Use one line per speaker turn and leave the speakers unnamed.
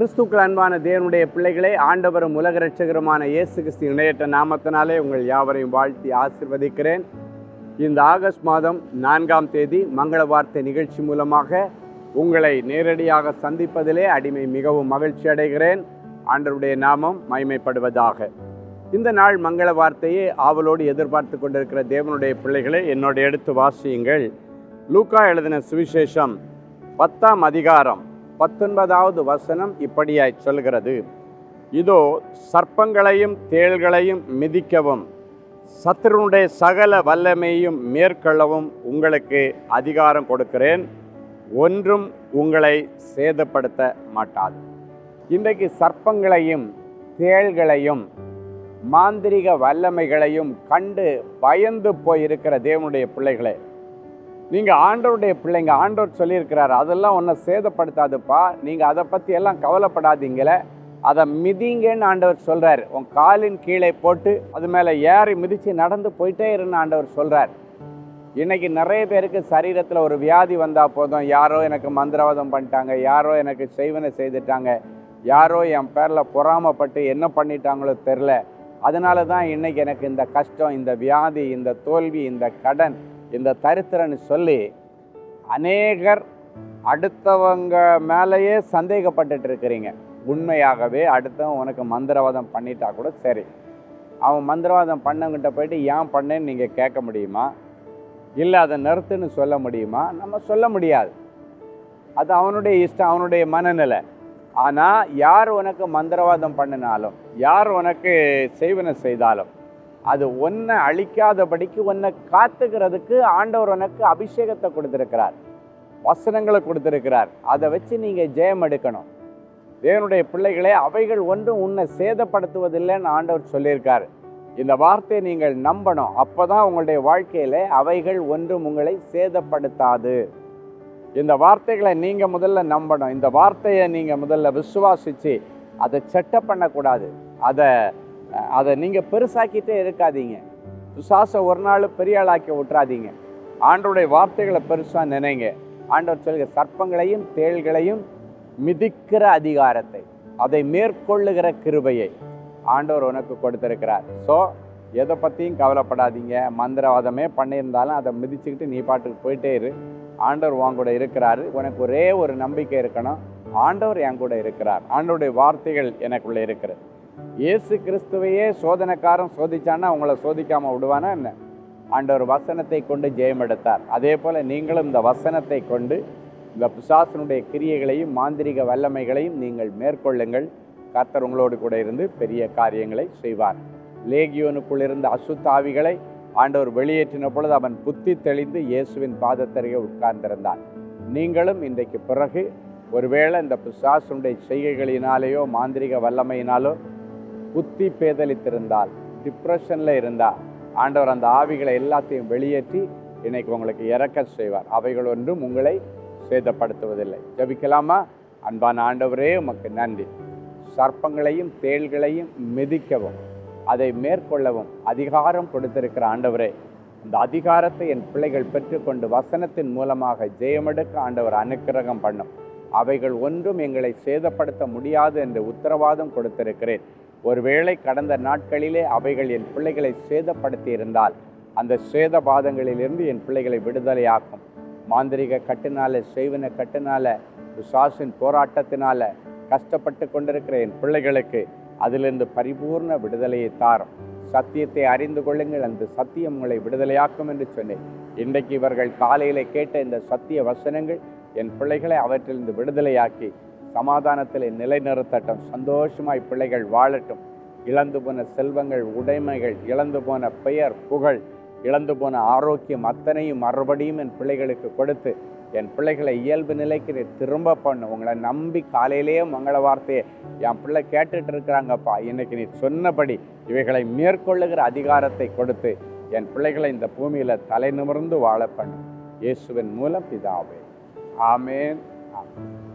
கிறிஸ்துக்கள் அன்பான தேவனுடைய பிள்ளைகளே, ஆண்டவரும் உலக இரட்சகருமான இயேசு கிறிஸ்து இணையற்ற நாமத்தினாலே உங்கள் யாவரையும் வாழ்த்தி ஆசீர்வதிக்கிறேன். இந்த ஆகஸ்ட் மாதம் 4ஆம் தேதி மங்கள வார்த்தை நிகழ்ச்சி மூலமாக உங்களை நேரடியாக சந்திப்பதிலே அடிமை மிகவும் மகிழ்ச்சி அடைகிறேன். ஆண்டவருடைய நாமம் மகிமைப்படுவதாக. இந்த நாள் மங்கள வார்த்தையை ஆவலோடு எதிர்பார்த்து கொண்டிருக்கிற தேவனுடைய பிள்ளைகளை என்னோட எடுத்து வாசியுங்கள். லூக்கா எழுதின சுவிசேஷம் 10ஆம் அதிகாரம் 19வது வசனம் இப்படியாய் சொல்கிறது: இதோ சர்ப்பங்களையும் தேள்களையும் மிதிக்கவும் சத்துருனுடைய சகல வல்லமையும் மேற்கொள்ளவும் உங்களுக்கு அதிகாரம் கொடுக்கிறேன், ஒன்றும் உங்களை சேதப்படுத்த மாட்டாது. இன்றைக்கு சர்ப்பங்களையும் தேள்களையும் மாந்திரிக வல்லமைகளையும் கண்டு பயந்து போயிருக்கிற தேவனுடைய பிள்ளைகளே, நீங்கள் ஆண்டவருடைய பிள்ளைங்க. ஆண்டவர் சொல்லியிருக்கிறார், அதெல்லாம் ஒன்றை சேதப்படுத்தாதுப்பா, நீங்கள் அதை பற்றி எல்லாம் கவலைப்படாதீங்களே, அதை மிதிங்கன்னு ஆண்டவர் சொல்கிறார். உன் காலின் கீழே போட்டு அது மேலே ஏறி மிதித்து நடந்து போயிட்டே இருன்னு ஆண்டவர் சொல்கிறார். இன்றைக்கி நிறைய பேருக்கு சரீரத்தில் ஒரு வியாதி வந்தால் போதும், யாரோ எனக்கு மந்திரவாதம் பண்ணிட்டாங்க, யாரோ எனக்கு செய்வனை செய்துட்டாங்க, யாரோ என் பேரில் பொறாமப்பட்டு என்ன பண்ணிட்டாங்களோ தெரில, அதனால தான் இன்றைக்கி எனக்கு இந்த கஷ்டம், இந்த வியாதி, இந்த தோல்வி, இந்த கடன், இந்த தரித்திரன்னு சொல்லி அநேகர் அடுத்தவங்க மேலேயே சந்தேகப்பட்டுட்டு இருக்கிறீங்க. உண்மையாகவே அடுத்தவன் உனக்கு மந்திரவாதம் பண்ணிட்டா கூட சரி, அவன் மந்திரவாதம் பண்ணவங்கிட்ட போயிட்டு ஏன் பண்ணேன்னு நீங்கள் கேட்க முடியுமா? இல்லை அதை நிறுத்துன்னு சொல்ல முடியுமா? நம்ம சொல்ல முடியாது. அது அவனுடைய இஷ்டம், அவனுடைய மனநிலை. ஆனால் யார் உனக்கு மந்திரவாதம் பண்ணினாலும், யார் உனக்கு செய்வனை செய்தாலும், அது ஒன்றை அழிக்காதபடிக்கு ஒன்றை காத்துக்கிறதுக்கு ஆண்டவர் உனக்கு அபிஷேகத்தை கொடுத்துருக்கிறார், வசனங்களை கொடுத்துருக்கிறார். அதை வச்சு நீங்கள் ஜெயம் எடுக்கணும். தேவனுடைய பிள்ளைகளே, அவைகள் ஒன்றும் உன்னை சேதப்படுத்துவதில்லைன்னு ஆண்டவர் சொல்லியிருக்காரு. இந்த வார்த்தையை நீங்கள் நம்பணும். அப்போ தான் உங்களுடைய வாழ்க்கையில் அவைகள் ஒன்றும் உங்களை சேதப்படுத்தாது. இந்த வார்த்தைகளை நீங்கள் முதல்ல நம்பணும். இந்த வார்த்தையை நீங்கள் முதல்ல விசுவாசித்து அதை செட்டப் பண்ணக்கூடாது. அதை நீங்கள் பெருசாக்கிட்டே இருக்காதீங்க. விசுவாச ஒரு நாள் பெரிய ஆளாக்கி விட்டுறாதீங்க. ஆண்டவருடைய வார்த்தைகளை பெருசாக நினைங்க. ஆண்டவர் சொல்கிற சர்ப்பங்களையும் தேள்களையும் மிதிக்கிற அதிகாரத்தை, அதை மேற்கொள்ளுகிற கிருபையை ஆண்டவர் உனக்கு கொடுத்துருக்கிறார். ஸோ எதை பற்றியும் கவலைப்படாதீங்க. மந்திரவாதமே பண்ணியிருந்தாலும் அதை மிதிச்சுக்கிட்டு நீ பாட்டுக்கு போயிட்டே இரு. ஆண்டவர் உன் கூட இருக்கிறாரு. உனக்கு ஒரே ஒரு நம்பிக்கை இருக்கணும், ஆண்டவர் என் கூட இருக்கிறார். ஆண்டவருடைய வார்த்தைகள் எனக்குள்ளே இருக்கிறது. இயேசு கிறிஸ்துவையே சோதனைக்காரன் சோதிச்சான்னா உங்களை சோதிக்காமல் விடுவானா என்ன? ஆண்டவர் வசனத்தை கொண்டு ஜெயம் எடுத்தார். அதே போல் நீங்களும் இந்த வசனத்தை கொண்டு இந்த பிசாசனுடைய கிரியைகளையும் மாந்திரிக வல்லமைகளையும் நீங்கள் மேற்கொள்ளுங்கள். கர்த்தர் உங்களோடு கூட இருந்து பெரிய காரியங்களை செய்வார். லேகியோனுக்குள் இருந்த அசுத்த ஆவிகளை ஆண்டவர் வெளியேற்றின பொழுது அவன் புத்தி தெளிந்து இயேசுவின் பாதத்தருகே உட்கார்ந்திருந்தான். நீங்களும் இன்றைக்கு பிறகு ஒருவேளை இந்த பிசாசனுடைய செய்கைகளினாலேயோ மாந்திரிக வல்லமையினாலோ புத்தி பேதலித்திருந்தால், டிப்ரெஷனில் இருந்தால், ஆண்டவர் அந்த ஆவிகளை எல்லாத்தையும் வெளியேற்றி இன்னைக்கு உங்களுக்கு இறக்க செய்வார். அவைகள் ஒன்றும் உங்களை சேதப்படுத்துவதில்லை. ஜெபிக்கலாமா? அன்பான ஆண்டவரே, உமக்கு நன்றி. சர்ப்பங்களையும் தேள்களையும் மிதிக்கவும் அதை மேற்கொள்ளவும் அதிகாரம் கொடுத்திருக்கிற ஆண்டவரே, அந்த அதிகாரத்தை என் பிள்ளைகள் பெற்றுக்கொண்டு வசனத்தின் மூலமாக ஜெயமெடுக்க ஆண்டவர் அனுக்கிரகம் பண்ணும். அவைகள் ஒன்றும் எங்களை சேதப்படுத்த முடியாது என்று உத்தரவாதம் கொடுத்திருக்கிறேன். ஒருவேளை கடந்த நாட்களிலே அவைகள் என் பிள்ளைகளை சேதப்படுத்தி இருந்தால் அந்த சேதபாதங்களிலிருந்து என் பிள்ளைகளை விடுதலையாக்கும். மாந்திரிக கட்டுனால, செய்வன கட்டுனால, பிசாசின் போராட்டத்தினால கஷ்டப்பட்டு கொண்டிருக்கிற என் பிள்ளைகளுக்கு அதிலிருந்து பரிபூர்ண விடுதலையை தாரும். சத்தியத்தை அறிந்து கொள்ளுங்கள், அந்த சத்தியம் உங்களை விடுதலையாக்கும் என்று சொன்னேன். இன்றைக்கு இவர்கள் காலையில் கேட்ட இந்த சத்திய வசனங்கள் என் பிள்ளைகளை அவற்றிலிருந்து விடுதலையாக்கி சமாதானத்தில் நிலைநிறுத்தட்டும். சந்தோஷமாய் பிள்ளைகள் வாழட்டும். இழந்து போன செல்வங்கள், உடைமைகள், இழந்து போன பெயர், புகழ், இழந்து போன ஆரோக்கியம் அத்தனையும் மறுபடியும் என் பிள்ளைகளுக்கு கொடுத்து என் பிள்ளைகளை இயல்பு நிலைக்கு நீ திரும்ப பண்ணு. உங்களை நம்பி காலையிலேயே மங்கள வார்த்தையை என் பிள்ளை கேட்டுட்டு இருக்கிறாங்கப்பா, இன்னைக்கு நீ சொன்னபடி இவைகளை மேற்கொள்ளுகிற அதிகாரத்தை கொடுத்து என் பிள்ளைகளை இந்த பூமியில் தலை நிமிர்ந்து வாழ பண்ணு. இயேசுவின் மூலம் பிதாவே, ஆமேன். ஆமேன்.